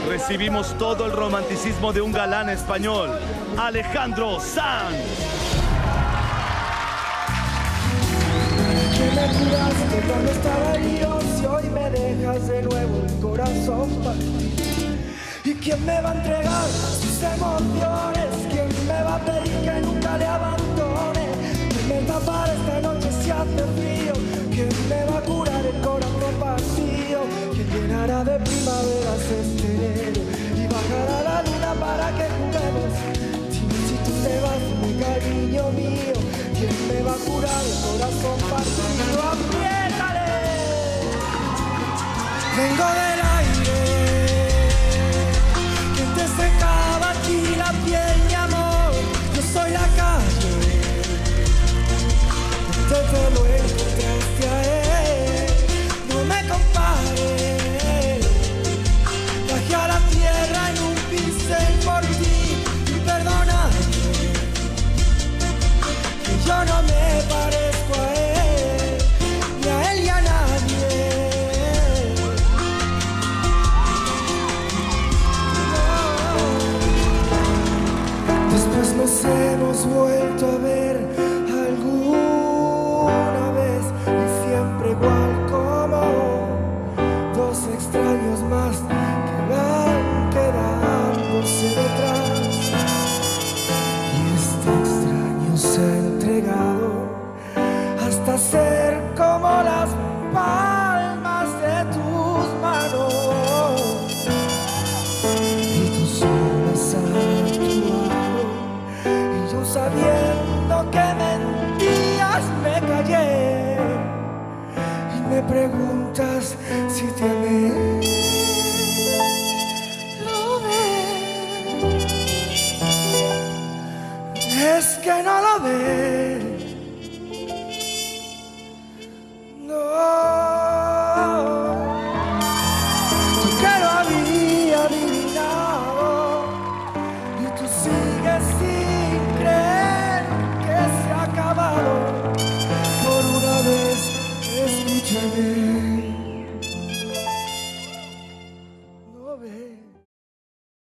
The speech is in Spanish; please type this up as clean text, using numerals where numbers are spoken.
recibimos todo el romanticismo de un galán español, Alejandro Sanz. Que me curaste cuando estaba herido, si hoy me dejas de nuevo el corazón partido. ¿Y quién me va a entregar sus emociones? ¿Quién me va a pedir que nunca le abandone? ¿Quién me tapará esta noche si hace frío? ¿Quién me va a curar el corazón partido? ¿Quién llenará de primaveras este enero y bajará la luna para que juguemos? Si tú te vas, mi cariño mío, ¿quién me va a curar el corazón partido? ¡Apriétale! Vengo del aire que te secaba aquí la piel, mi amor. Yo soy la calle, desde lo encontraste a él. No me compares, bajé a la tierra en un pincel por ti y perdóname que yo no me parezco a él, ni a él ni a nadie. No. Después nos hemos vuelto a ver alguna vez y siempre igual como dos extraños más que van quedándose detrás. Y este extraño se ha entregado hasta ser como las palmas de tus manos. Y tú solas has actuado y yo sabiendo que mentías me callé. Y me preguntas si te amé. ¿Lo ves? Es que no lo ves.